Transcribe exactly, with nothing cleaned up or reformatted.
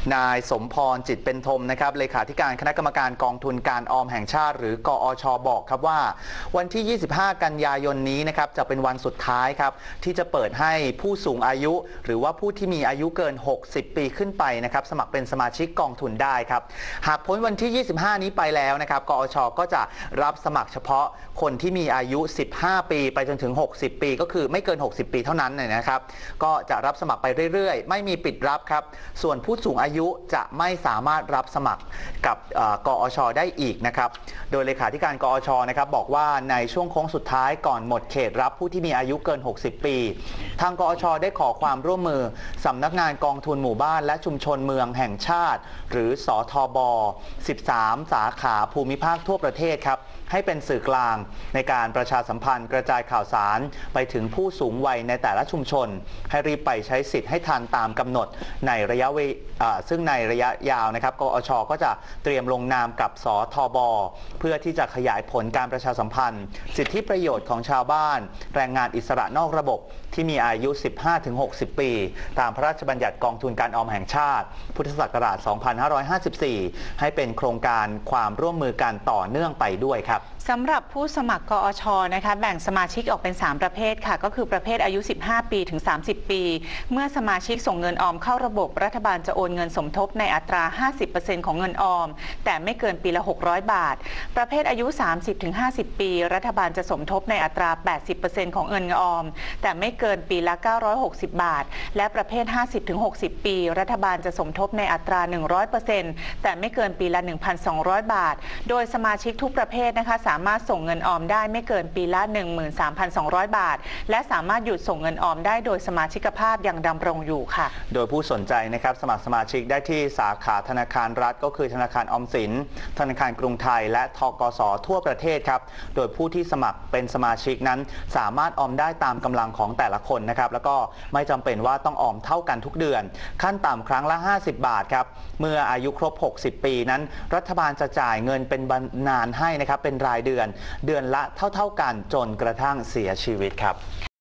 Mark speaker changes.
Speaker 1: นายสมพรจิตเป็นธมนะครับเลขาธิการคณะกรรมการกองทุนการออมแห่งชาติหรือกอช.บอกครับว่าวันที่ ยี่สิบห้า กันยายนนี้นะครับจะเป็นวันสุดท้ายครับที่จะเปิดให้ผู้สูงอายุหรือว่าผู้ที่มีอายุเกิน หกสิบ ปีขึ้นไปนะครับสมัครเป็นสมาชิกกองทุนได้ครับหากพ้นวันที่ ยี่สิบห้า นี้ไปแล้วนะครับกอช.ก็จะรับสมัครเฉพาะคนที่มีอายุ สิบห้า ปีไปจนถึง หกสิบ ปีก็คือไม่เกิน หกสิบ ปีเท่านั้นนะครับก็จะรับสมัครไปเรื่อยๆไม่มีปิดรับครับส่วนผู้สูงอายุจะไม่สามารถรับสมัครกับกอช.ได้อีกนะครับโดยเลขาธิการกอช.นะครับบอกว่าในช่วงโค้งสุดท้ายก่อนหมดเขตรับผู้ที่มีอายุเกิน หกสิบ ปีทางกอช.ได้ขอความร่วมมือสำนักงานกองทุนหมู่บ้านและชุมชนเมืองแห่งชาติหรือสทบ สิบสาม สาขาภูมิภาคทั่วประเทศครับให้เป็นสื่อกลางในการประชาสัมพันธ์กระจายข่าวสารไปถึงผู้สูงวัยในแต่ละชุมชนให้รีบไปใช้สิทธิ์ให้ทันตามกำหนดในระยะเวลาซึ่งในระยะยาวนะครับกอช.ก็จะเตรียมลงนามกับสทบ.เพื่อที่จะขยายผลการประชาสัมพันธ์สิทธิประโยชน์ของชาวบ้านแรงงานอิสระนอกระบบที่มีอายุ สิบห้าถึงหกสิบ ปีตามพระราชบัญญัติกองทุนการออมแห่งชาติพุทธศักราช สองพันห้าร้อยห้าสิบสี่ ให้เป็นโครงการความร่วมมือกันต่อเนื่องไปด้วยครับ
Speaker 2: สำหรับผู้สมัครกอช.นะคะแบ่งสมาชิกออกเป็นสามประเภทค่ะก็คือประเภทอายุ สิบห้า ปีถึง สามสิบ ปีเมื่อสมาชิกส่งเงินออมเข้าระบบรัฐบาลจะโอนเงินสมทบในอัตรา ห้าสิบเปอร์เซ็นต์ ของเงินออมแต่ไม่เกินปีละ หกร้อย บาทประเภทอายุ สามสิบถึงห้าสิบ ปีรัฐบาลจะสมทบในอัตรา แปดสิบเปอร์เซ็นต์ ของเงินออมแต่ไม่เกินปีละเก้าร้อยหกสิบ บาทและประเภท ห้าสิบถึงหกสิบ ปีรัฐบาลจะสมทบในอัตรา หนึ่งร้อยเปอร์เซ็นต์ แต่ไม่เกินปีละ หนึ่งพันสองร้อย บาทโดยสมาชิกทุกประเภทนะคะสามารถส่งเงินออมได้ไม่เกินปีละ หนึ่งหมื่นสามพันสองร้อย บาทและสามารถหยุดส่งเงินออมได้โดยสมาชิกภาพยังดำรงอยู่ค่ะ
Speaker 1: โดยผู้สนใจนะครับสมัครสมาชิกได้ที่สาขาธนาคารรัฐก็คือธนาคารออมสินธนาคารกรุงไทยและธกส.ทั่วประเทศครับโดยผู้ที่สมัครเป็นสมาชิกนั้นสามารถออมได้ตามกำลังของแต่ละคนนะครับแล้วก็ไม่จำเป็นว่าต้องออมเท่ากันทุกเดือนขั้นต่ำครั้งละห้าสิบบาทครับเมื่ออายุครบหกสิบปีนั้นรัฐบาลจะจ่ายเงินเป็นบำนาญให้นะครับเป็นรายเดือนเดือนละเท่าๆกันจนกระทั่งเสียชีวิตครับ